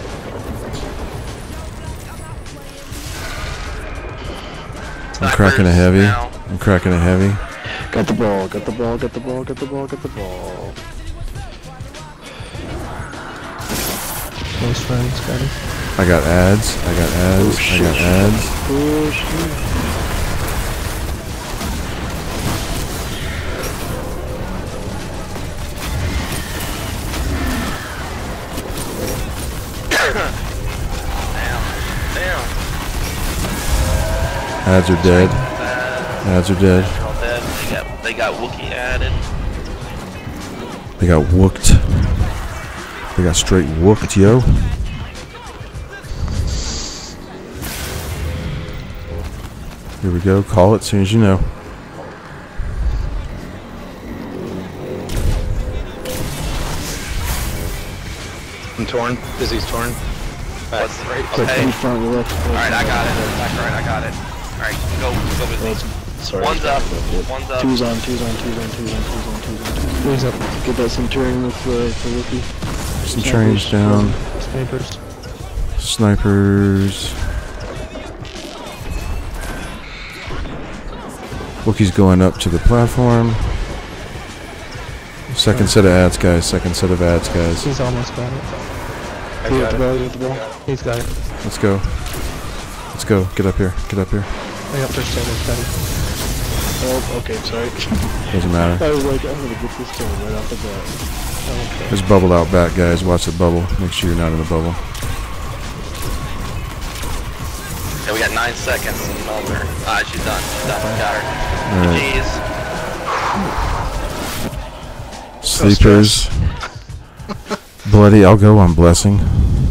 S2: I'm cracking a heavy.
S3: Now.
S2: I'm cracking a heavy.
S1: Got the ball, got the ball, got the ball, got the ball, got the ball.
S4: Close friends, got it.
S2: I got ads. I got ads. I got ads.
S1: Oh, shit.
S3: Damn. Damn.
S2: Ads are dead.
S3: Uh,
S2: Ads are dead.
S3: they're all dead. They got, they got Wookiee added.
S2: They got whooked. They got straight whooked, yo. Here we go. Call it as soon as you know.
S5: I'm torn. Busy's torn. Back
S3: What's
S5: right.
S1: Click
S3: Okay.
S1: in front left.
S3: Alright, I got it. Back right, I got it. Alright, go, go with me.
S1: Sorry.
S3: One's up.
S1: Yep.
S3: One's up.
S1: Two's on, two's on, two's on, two's on, two's on, two's on, two's on.
S4: Who's up?
S1: Get that Centurion with uh, for Wookiee.
S2: Some trains down.
S4: Snipers.
S2: Snipers. Wookiee's going up to the platform. Second set of ads, guys. Second set of ads, guys.
S4: He's almost got it.
S5: I got it.
S4: He's got it.
S2: Let's go. Let's go. Get up here. Get up here.
S4: I got first set of got it.
S1: Oh, okay, sorry.
S2: Doesn't matter.
S1: I was like, I'm gonna get this turn right off the bat.
S4: Okay.
S2: There's bubble out back, guys. Watch it bubble. Make sure you're not in the bubble.
S3: Yeah, we got nine seconds. Oh, we're, alright, she's done. She's done. Got her.
S2: Alright.
S3: Jeez.
S2: Sleepers. Bloody, I'll go on blessing.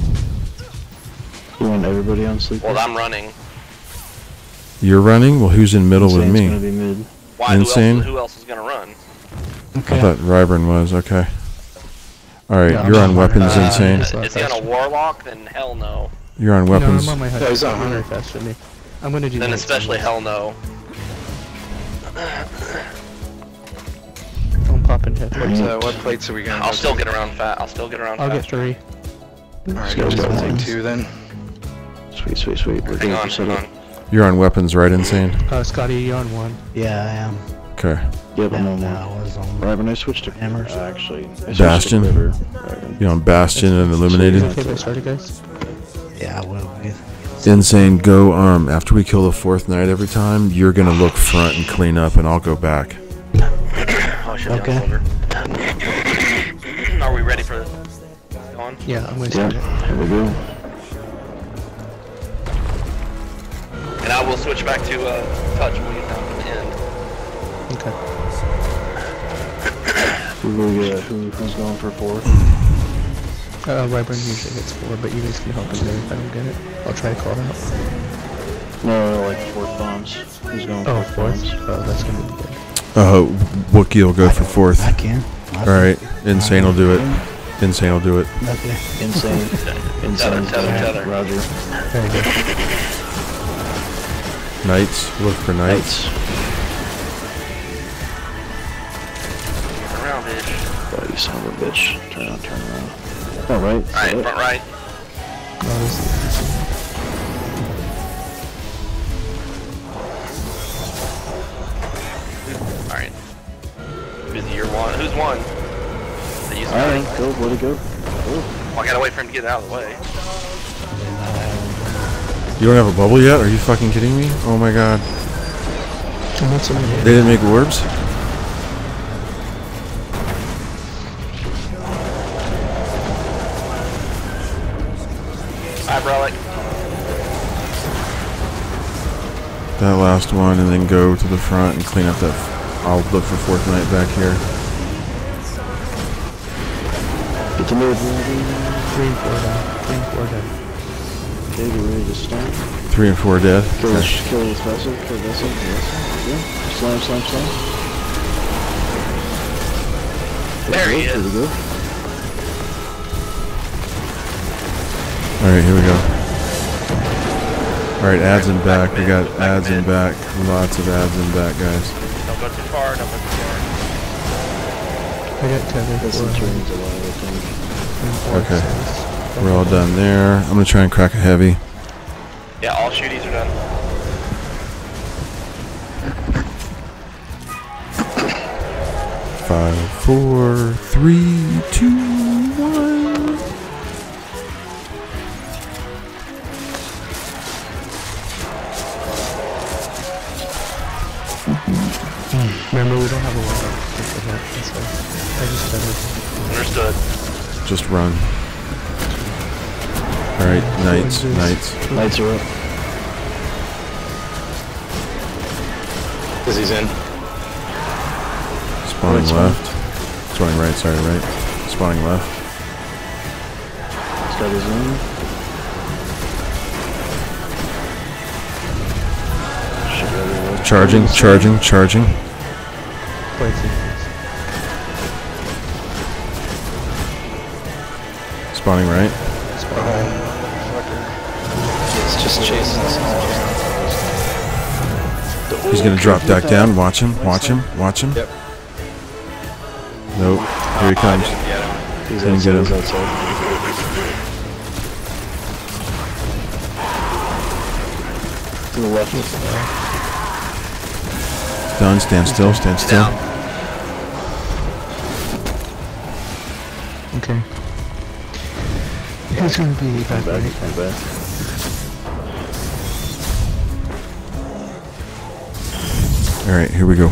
S1: You want everybody on sleep?
S3: Well, I'm running.
S2: You're running? Well, who's in middle with
S1: Insane's
S2: me?
S1: gonna be mid.
S3: Why?
S2: Insane?
S3: Who else, who else is gonna run?
S2: I thought Ryburn was. Okay. Alright,
S4: Yeah,
S2: you're
S4: I'm
S2: on
S4: on
S2: weapons,
S4: uh,
S2: Insane.
S4: It's not
S3: Is he on a
S4: faster.
S3: warlock? Then hell no.
S2: You're on weapons.
S4: No, I'm on my
S5: Yeah, he's on
S4: hunter
S5: hunter.
S4: faster than me. I'm gonna do
S3: Then
S4: knights
S3: especially
S4: anyways.
S3: hell no.
S4: Don't pop in head.
S5: What, uh, what plates are we gonna
S3: I'll still
S5: rotate?
S3: get around fat. I'll still get around
S4: I'll
S3: fast.
S4: get three.
S5: Alright, guys, gotta take two then.
S1: Sweet, sweet, sweet. We're
S3: Hang
S1: good.
S3: on,
S1: We're set
S3: hang
S1: up.
S3: on.
S2: You're on weapons, right, Insane?
S4: Uh, Scotty, you're on one.
S7: Yeah, I am.
S2: Okay.
S1: Yep, I'm on
S7: I
S1: one.
S7: was on.
S1: Right, when I switched to
S7: Hammers.
S1: uh, actually, I switched
S2: Bastion?
S1: To Quiver. Right,
S2: You're on Bastion and Illuminated.
S4: Okay, get started, guys.
S7: Yeah, I will be.
S2: Insane, go, um, after we kill the fourth knight every time, you're gonna look front and clean up, and I'll go back.
S3: Oh, I should be
S7: Okay.
S3: on shoulder. Are we ready for this? On?
S4: Yeah, I'm gonna
S1: yeah,
S4: start it.
S1: here we go.
S3: And I will switch back to uh, touch when we get down to the end.
S4: Okay.
S1: Who, uh, who, who's going for fourth?
S4: Uh, Ryburn usually hits four, but you guys can help him there if I don't get it. I'll try to call it out.
S1: No, like fourth bombs. Who's going for
S4: Oh,
S1: fourth
S4: fourth?
S1: bombs?
S4: Oh, that's gonna be good.
S2: Uh, Wookie will go for fourth.
S7: I can.
S2: Alright, Insane will do it. Insane will do it.
S7: Okay.
S1: Insane. Insane.
S3: tether, tether.
S1: Roger.
S4: Very good.
S2: Knights, look for knights.
S3: Turn around, bitch.
S1: Oh, you son of a bitch. Turn around, turn around. Alright,
S3: Alright,
S1: so
S3: front right.
S4: Oh, this is
S3: Alright. Who's your one? Who's one? That you
S1: Alright,
S3: started?
S1: go, let it go. Go.
S3: Well, I gotta wait for him to get out of the way.
S2: You don't have a bubble yet? Are you fucking kidding me? Oh my god.
S4: I'm not so many.
S2: They didn't make orbs?
S3: Alright, Relic.
S2: That last one, and then go to the front and clean up that. F I'll look for fourth knight back here.
S1: Get to mid, ready.
S4: Three and four down. Three and four down.
S1: Okay, get ready to start.
S2: Three and four dead.
S1: Kill
S2: Okay.
S1: this, kill this vessel, kill vessel, vessel. Yeah. Slam, slam, slam.
S3: There he
S1: Here we
S3: is.
S1: go.
S2: Alright, here we go. Alright, ads in back. We got ads in back. Lots of ads in back, guys.
S3: Don't go too far, don't go too far.
S4: I got tether
S1: This
S4: for
S1: is
S4: uh,
S1: turns a lot, I think.
S4: and four,
S2: Okay.
S4: so it's-
S2: We're all done there. I'm gonna try and crack a heavy.
S3: Yeah, all shooties are done.
S2: Five, four, three, two, one.
S4: Remember, we don't have a lot of people here, so I just tethered.
S3: Understood.
S2: Just run. Alright, knights, knights.
S1: Lights are up.
S5: Cause he's in.
S2: Spawning
S1: Right,
S2: left. Spawning right, sorry, right. Spawning left.
S1: He's got his own. Should go the other way.
S2: Charging, charging, charging.
S4: Quite sequence.
S2: Spawning right.
S5: It's just chasing us.
S2: He's gonna drop back down. Watch him, watch him, watch him.
S5: Yep.
S2: Nope. Here he comes.
S1: He's
S2: Didn't
S1: outside,
S2: get him.
S1: he's outside. To the left.
S2: Done. Stand still, stand still.
S3: Down.
S4: Okay. Who's gonna be back,
S1: Back,
S4: right?
S1: I'm back.
S2: Alright, here we go.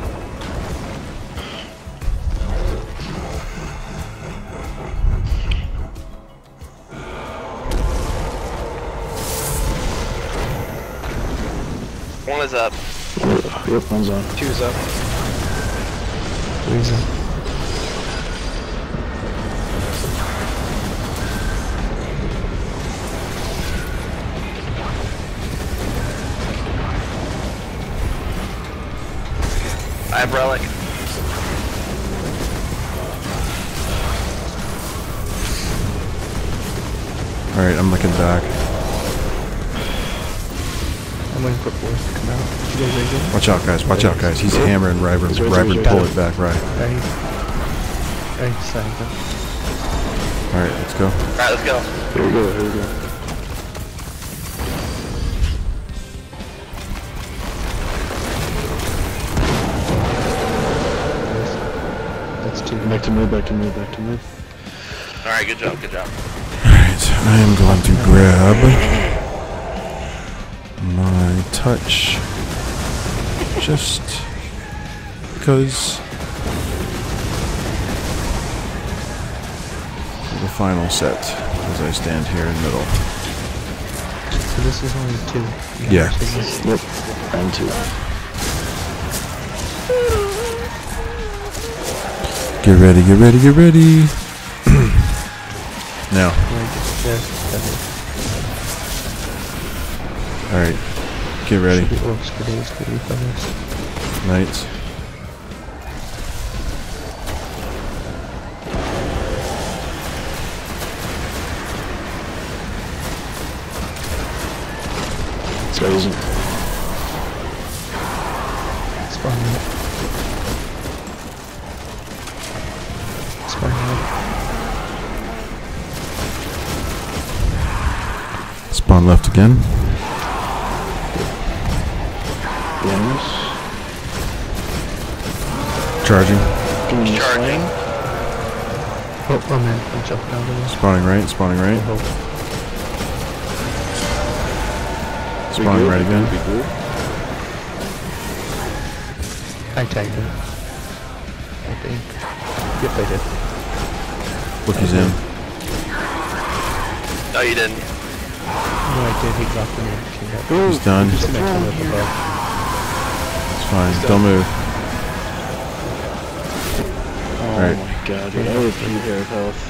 S3: One is up.
S1: Yep, one's on.
S5: Two's up.
S4: Three's up.
S3: I have relic.
S2: Alright, I'm looking back.
S4: I'm waiting for fourth to come out. You guys ready to go?
S2: Watch out, guys. Watch out, guys. He's hammering Ryburn.
S1: He's right there,
S2: Ryburn,
S1: he's
S2: pull
S1: right
S2: it back, right.
S4: Ready? Ready, sign go.
S2: Alright, let's go.
S3: Alright, let's go.
S1: Here we go, here we go.
S4: That's two.
S1: Back to mid, back to mid, back to mid.
S3: Alright, good job, good job.
S2: Alright, I am going to grab my touch. Just because the final set as I stand here in the middle.
S4: So this is only two. You
S2: Yeah.
S4: have to take this.
S1: Yep, round two.
S2: Get ready, get ready, get ready. Now.
S4: Like, there, there.
S2: Alright. Get ready.
S4: Should be orcs for days, for the feathers.
S2: Knights.
S1: So isn't.
S4: Spawn out. Spawn out.
S2: Spawn left again.
S1: Yes.
S2: Charging.
S1: Doing the
S3: Charging.
S1: slaying.
S4: Oh, oh man, I'm jumping out of there.
S2: Spawning right, spawning right.
S4: Oh,
S2: Spawning right again.
S1: Be good.
S4: I tagged it. I think. Yep, I did.
S2: Lookie's in.
S3: No, you didn't.
S4: No, I did. He dropped the name. Came back.
S1: Oh,
S2: He's done.
S4: Just to make sure we're above.
S2: It's fine. Don't move.
S1: Oh
S2: Alright.
S1: my god, dude, I have a few hair of health.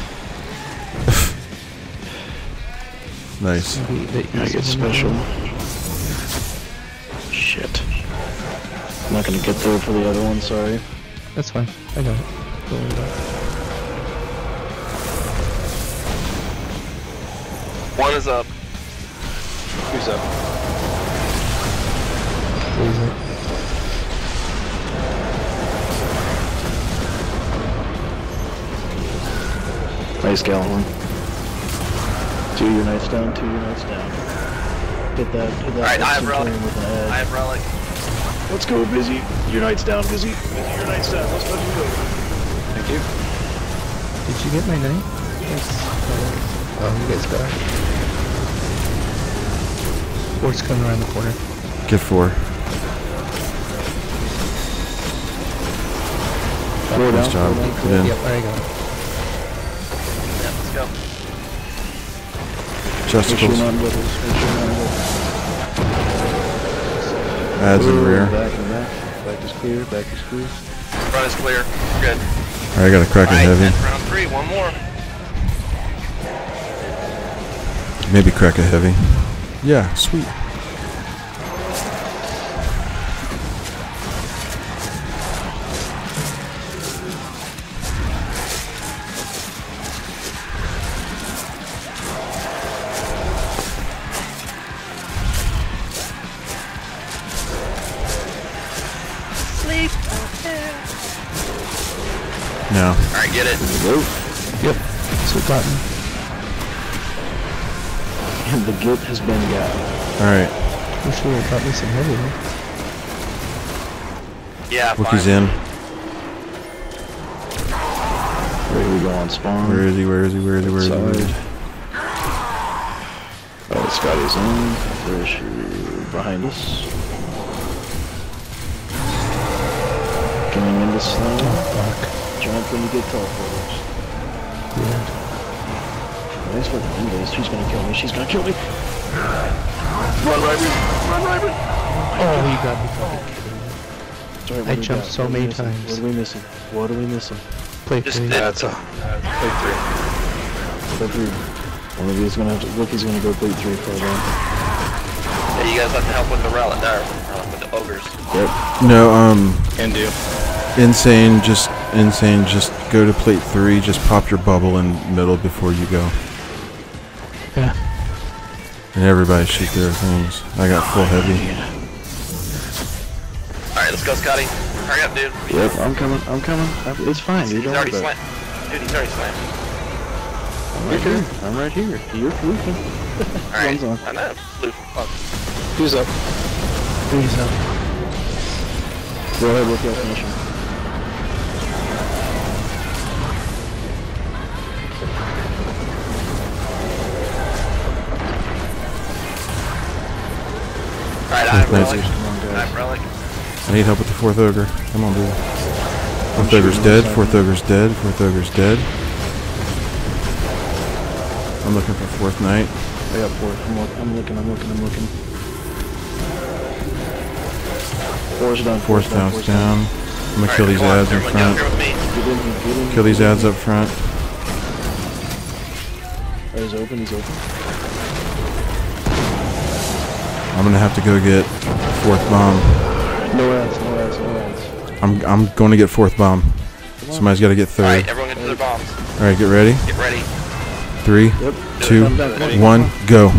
S2: Nice.
S4: Maybe the
S1: I
S4: east
S1: get
S4: of them.
S1: special. Shit. I'm not gonna get there for the other one, sorry.
S4: That's fine. I got it. Don't worry about it.
S3: One is up.
S5: Two's up.
S4: Freeze it.
S1: Nice Gallahorn. Two of your knights down, two of your knights down. Hit that, hit that.
S3: Alright, I have
S1: Centurion
S3: relic.
S1: with an
S3: I
S1: edge.
S3: have relic.
S1: Let's go, Busy. Your knight's down, Busy. Busy, your knight's down. Let's fucking go.
S5: Thank you.
S4: Did you get my knight? Yes. Oh, you guys got it. Orc's coming around the corner.
S2: Get four.
S1: Four
S2: Nice
S1: down,
S2: job.
S1: four down,
S2: Get
S1: four
S2: in.
S4: Yep, I got it.
S3: Yeah, let's go.
S1: Make sure
S2: Justicles.
S1: you're not in middles. Make sure you're not in middles.
S2: Adds in
S1: Ooh,
S2: rear.
S1: Back and back. Back is clear, back is clear.
S3: Front is clear. Good.
S2: Alright, I got a Kraken
S3: Alright,
S2: heavy.
S3: that's round three. One more.
S2: Maybe crack a heavy. Yeah, sweet. No.
S3: Alright, get it.
S4: Yep. So got me.
S1: And the get has been got.
S2: Alright.
S4: Wish we would got me some heavy, huh?
S3: Yeah,
S2: Wookiee's
S3: fine.
S2: in.
S1: Ready to go. go on spawn.
S2: Where is he? Where is he? Where is he? Where is he? Where is he?
S1: Oh, Scotty's in. Where is she? Behind us. Coming into slow. Jump when you get teleporters.
S4: Yeah.
S1: Nice with the windows. She's gonna kill me. She's gonna kill me. Run, Ryber! Run, Ryber!
S4: Oh, you got me fucking kidding me.
S1: Sorry, what
S4: I
S1: do we
S4: jumped
S1: got?
S4: so
S1: What are we
S4: many
S1: missing?
S4: times.
S1: What are we missing? What are we missing?
S4: Play
S3: Just
S4: three.
S3: did-
S5: That's a play three.
S1: Play three. One of you is gonna have to. Ricky's gonna go play three for them.
S3: Yeah, you guys have to help with the relic there, uh, with the ogres.
S1: Yep.
S2: No, um,
S5: Can do.
S2: insane. Just insane. Just go to plate three. Just pop your bubble in the middle before you go.
S4: Yeah.
S2: And everybody shoot their things. I got full heavy.
S3: Alright, let's go, Scotty. Hurry up, dude.
S1: Yep. I'm coming. I'm coming. I'm, it's fine.
S3: He's,
S1: You
S3: he's
S1: don't
S3: already
S1: worry about
S3: slammed. Dude, he's already slammed.
S1: it. I'm right here. I'm right here. You're floofing.
S3: Alright,
S1: One's on.
S3: I know. Blue. Oh.
S5: Who's up?
S4: Three's up.
S1: Go ahead with your mission.
S3: Alright, I have
S2: Nice.
S3: relic.
S1: Come on,
S3: I
S1: guys.
S3: have relic.
S2: I need help with the fourth ogre. Come on, dude. Fourth ogre's dead. Fourth ogre's dead. Fourth ogre's dead. I'm looking for fourth knight.
S1: I got fourth. I'm, look, I'm looking. I'm looking. I'm looking. Four's done.
S2: Fourth down's
S1: four's
S2: down. I'm gonna kill these
S3: Come on,
S2: ads in
S3: everyone down
S2: front.
S3: here with me.
S1: Get in here. Get in.
S2: Kill these ads up front.
S1: Oh, he's open. He's open.
S2: I'm gonna have to go get fourth bomb.
S1: No ads. No ads. No ads.
S2: I'm I'm going to get fourth bomb. Somebody's got to get third.
S3: Alright, everyone get to their bombs.
S2: All right, get ready.
S3: Get ready.
S2: Three,
S1: Yep.
S2: two,
S1: I'm done. Come on.
S2: one, go.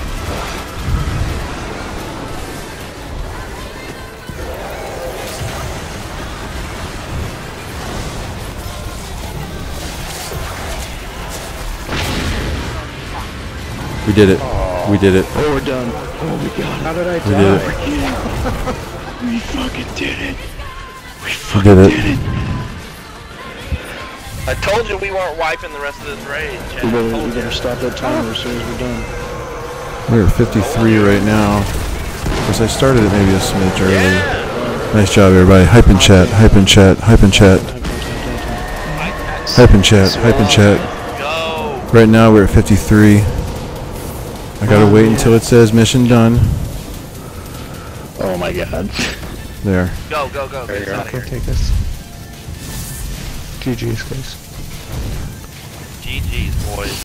S2: We did it. We did it.
S1: Oh, we're done. Oh, we got it.
S5: How did I
S2: We did it.
S1: We fucking did it. We
S2: We
S1: fucking
S2: did
S1: did
S2: it.
S1: it.
S3: I told you we weren't wiping the rest of this raid, Chad.
S1: We
S3: I
S1: better,
S3: told
S1: we
S3: you.
S1: better stop that timer as soon as we're done.
S2: We're at fifty-three right now. Of course, I started it maybe a smidge early.
S3: Yeah!
S2: Nice job, everybody. Hype in chat. Hype in chat. Hype in chat. Hype in chat. Hype in chat.
S3: Go!
S2: Right now we're at fifty-three. I gotta wait until it says mission done.
S1: Oh my god.
S2: There.
S3: Go, go, go. Get us out of
S4: Okay,
S3: here.
S4: take this. G G's, guys.
S3: G G's, boys.